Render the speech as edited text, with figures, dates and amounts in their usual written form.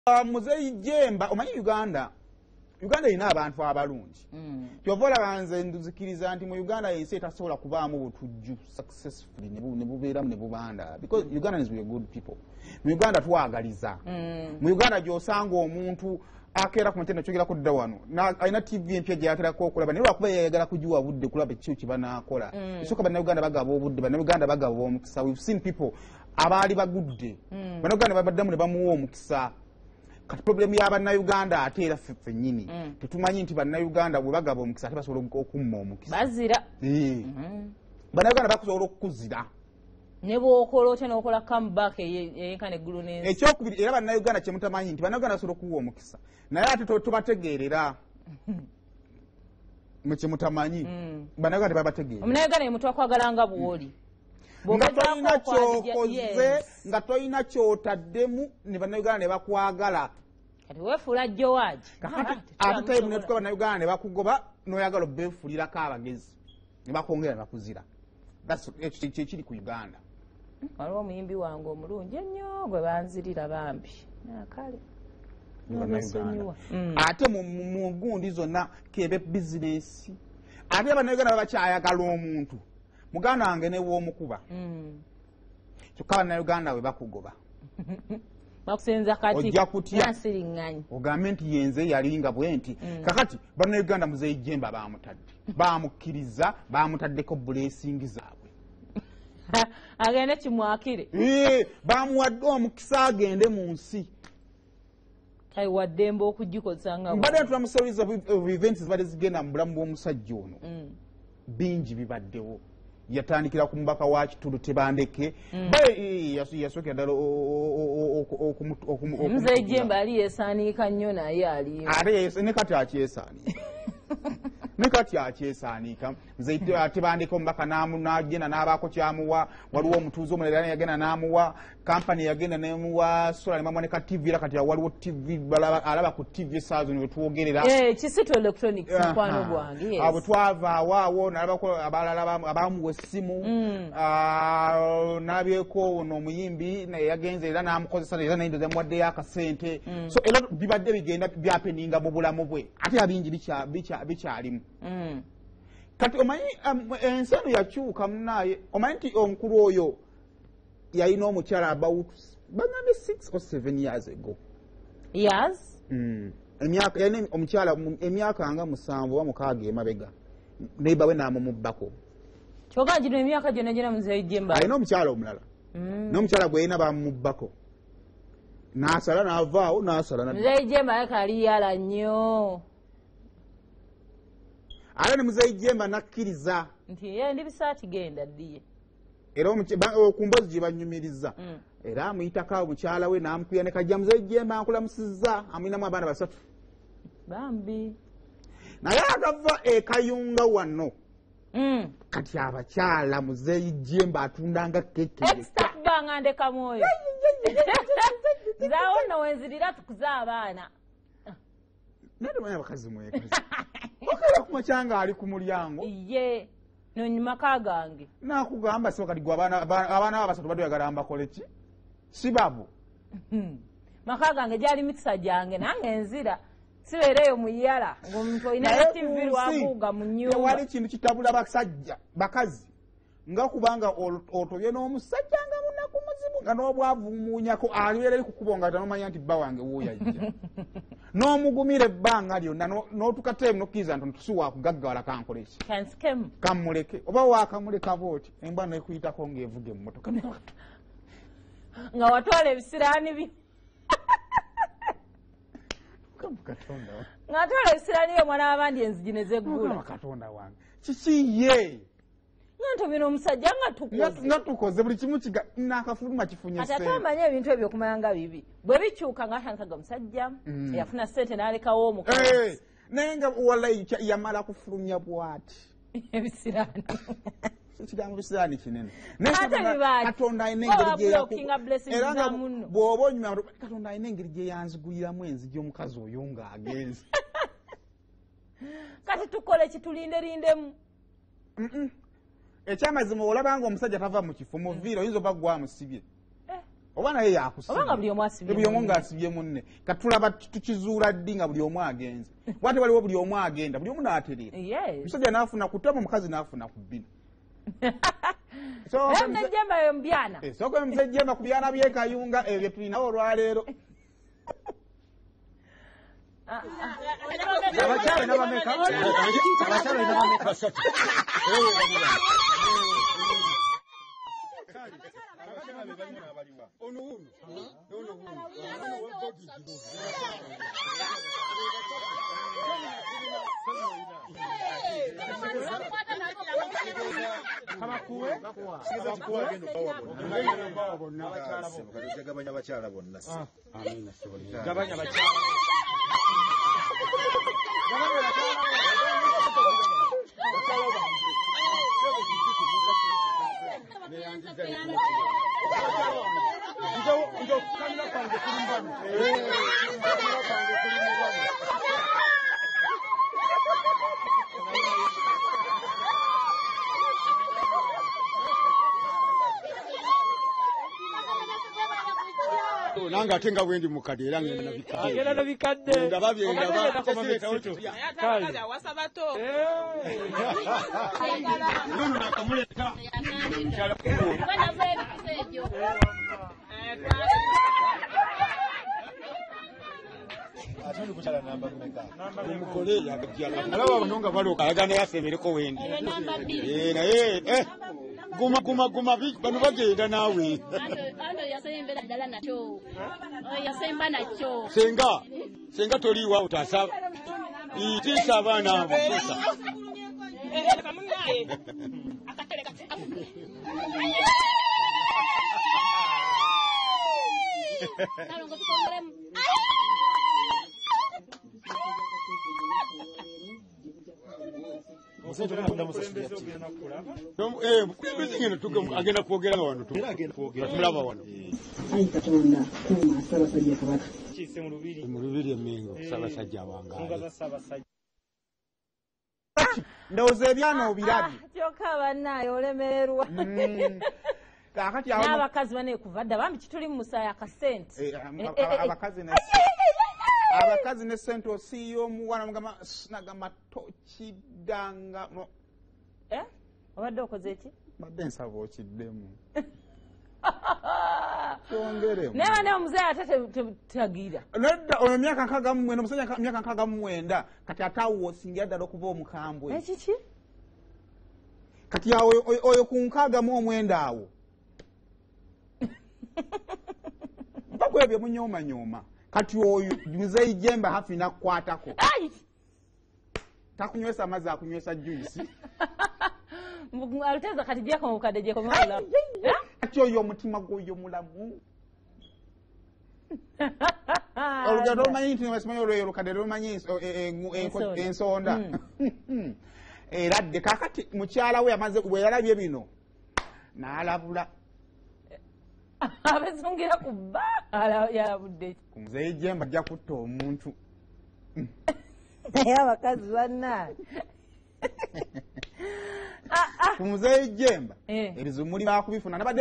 Muzeyi Jemba omanyi Uganda ina abantu abalungi. Kyovola banze nduzikiriza nti mu Uganda yensi etasobola kubaamu butujju successfully ne bubeeramu ne bubanda because Ugandans we are good people. Mu Uganda twagaliza. Mu Uganda gy'osanga omuntu akeera ku mutendo kyogera ku dda wano alina TV empya gy'akerako okulaba naye lwakuba yayagala kugiwa budde kulaba ekyo kye banaakola. Esooka bannayuganda bagaba obudde, bannayuganda bagaba omukisa. We've seen people abaali bagudde. Bannayuganda babaddamu ne bamuwa omukisa. Kati problem ya bannayuganda ate era ffe nnyini tetumanyi nti bannayuganda bwe bagaba omukisa ate basobola okumma omukisa. Bazira. Bannayuganda bakusobola okukuzira. Ne bw'okola otya n'okola comeback eyenkana eggulu n'ensi. Ekyokubiri era bannayuganda kye mutamanyi nti bannayuganda basobola okuwa omukisa naye ate tubategeerera mu kye mutamanyi bannayuganda babategeera. Omunnayuganda ye muntu akwagala nga bw'oli. Nga toyina kyotaddemu ne bannayuganda ne bakwagala. Kati weefuula George. Ate tayimu ne tuka bannayuganda ne bakugoba n'oyagala obbeefuulirako abagezi ne bakwongera ne bakuzira. Ekyo kiri ku Uganda. Waliwo omuyimbi wange omulungi ennyo gwe banzirira bambi. Nakale. Ate mu gundi zonna kebe bizinesi. Ate bannayuganda babakyayagala omuntu. Muganda wange ne w'omukuba. Kyokka bannayuganda we bakugoba. Bakusenza kati. Ojja kutya. Nasiriŋŋanyi. Ogambe nti yenze yalinga bwe nti. Kakati bannayuganda Muzeyi Jemba baamutadde. Bamukkiriza bamutaddeko blessing zaabwe. Agende kimwakire. Bamuwadde omukisa agende mu nsi. Kale waddembe okugikoza nga. Mbadde tula mu series of events zibadde zigenda mu bulamu bw'omusajja ono. Bingi bibaddewo. Yatandikira ku mubaka wa Kitulu Tebandeke. Yasookera ddala Muzeyi Jemba ali yeesaanika nnyo naye ali. Ate ne kati akyesaanika. Ne kati akyesaanika. Muzeyi Tebandeke omubaka n'agenda n'abaako kyamuwa. Waliwo omutuuze omulala yagenda n'amuwa. Kampani yagenda n'emuwa sola ne bamuwa ne ka TV era kati waliwo TV alaba ku TV essaawa zino bwe twogerera. Kisitu electronics mukwano gwange. Bwe twava awaawo n'alabako abalala abamuwa essimu. N'abyeko ono omuyimbi yagenze era n'amukozesa era n'endoza yamuwaddeyo akasente. So era bibadde bigenda byapeninga mu bulamu bwe. Ate abingi bikyalimu. Kati omanyi ensi eno yakyuka munaaye. Omanyi nti omukulu oyo yalina omukyala about bagambe 6 or 7 years ago. Years? Yalina omukyala emyaka nga 7 oba 6 emabega. Neighbor we n'amumubbako. Kyokka gino emyaka gyonna Muzeyi Jemba. Alina omukyala omulala. N'omukyala gwe yalina bamumubbako. N'asala n'avaawo n'asala. Muzeyi Jemba yakali yala nnyo. Ate ne Muzeyi Jemba nakkiriza. Nti ye ndi bisaati genda ddiye. Era ku mbozi gye banyumiriza. Era amuyitako omukyala we n'amukuya ne kajja Muzeyi Jemba ankulamusizza amulinamu abaana 3. Bambi. Naye agava ekayunga wano. Kati abakyala Muzeyi Jemba atundanga keke. Extra banga ndeka mwoyo. Nzaawo nno wenzirira tukuza abaana. Nade manya bakazi mwekazi. Okera ku makyanga ali ku mulyango. Ye. Nonyuma kagange. Nakugamba sio kati gwa abana abasatu bado yagala mbakole ki? Sibabu. Makagange jali mixer jange nange enzira. Sibereyo muyala ng'omuntu olina TV lwabuuga mu nnyumba. Wali kintu kitabula basajja bakazi nga kubanga otobye n'omusajja nga munaku muzibu nga n'obwavumuunyako alibeera ali kukubonga tanomanya nti bba wange wuuyajja. N'omugumira ebbanga lyonna n'otukateemu n'okkiriza nti tusiwa kugaggawala kankole ki. Kamuleke oba waakamuleka booti embwa n'ekuyitako ng'evuga emmotoka. Nga watwala ebisiraani bi. Ngatwala ebisiraani omwana w'abandi enzigi ne zeggula. Katonda wange kiki ye. Nganto bino omusajja nga tukoze buli kimu kiga n'akafuluma kifunye ssente. Ate atamanya ebintu ebyo okumanya nga bibi. Bwe bikyuka ng'atandikaga omusajja yafuna ssente n'alekawo omukazi. Naye nga wallahi yamala kufulumya bw'ati. Ebisiraani. Kigambo bisiraani kinene. Katonda alina engeri gye era nga bw'oba onyuma Katonda alina engeri gye yanziguliramu enzigi omukazi oyo ng'agenze. Kati tukole kitulinderindemu. Ekyamazima olabanga omusajja tava mu kifo mu viira oyinza oba gwamusibye. oba naye yakusibye obanga buli omu asibye buli omu ng'asibye munne katulaba tukizuula ddi nga buli omu agenze bwate waliwo buli omu agenda buli omu n'aterera omusajja n'afuna ku ttama omukazi n'afuna ku bbina muzejjemba yo mubyana sooka muzejjemba ku byana byekayunga ebyo tulinawo olwaleero nanga ate nga bwendi mukadde era ngenda nabikadde ndaba byendaba kale awasa bato nono nakamuleta omukole alaba bano nga balooka alagana yasemereko wendi naye guma bano bagenda naawe senga toliiwa otasa itiisa abaana abo agenda kwogera wano tumulaba wano mu lubiri emingo Ssaabasajja Wangaali ndowooza ebyana obirabye kyokka bannaaye olemererwa n'abakazi baneekuva dda bambi kituli mu musaayi akasente abakazi ne sente osiiya omuwana nagamba tokiddanga obadde okoze ki badde nsaba okiddemu kyongeremu naye bane omuzeeyi ate tetagira nedda oyo myaka 69 omusajja myaka 69 kati ate awo osingira ddala okuba omukambwe ekiki kati oyo ku 69 awo mpaku ebyo munyoomanyoma kati oyo muzeeyi Jemba hafi nakukwatako takunywesa amazzi akunywesa juisi aluteza kati gyekoma bukadde gyekomala kati oyo omutima gwoyo mulamu olugendo lumanyi nti nesimanyi olweyo olukadde lumanyi ensonda era dde kakati mukyala we yamaze bweyalabye bino n'alabula abesungira ku bba yalabudde ku muzeeyi Jemba ajja kutta omuntu naye abakazi bannaaye ku muzeeyi Jemba ebizumuli bakubifuna